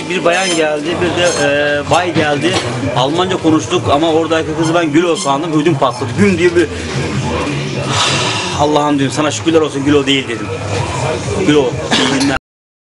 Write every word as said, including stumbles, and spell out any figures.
bir bayan geldi, bir de e, bay geldi. Almanca konuştuk ama oradaki kızı ben Gülo sandım, ödüm patladı. Güm diye bir... Allah'ım diyorum, sana şükürler olsun Gülo değil dedim. Gülo, iyi günler.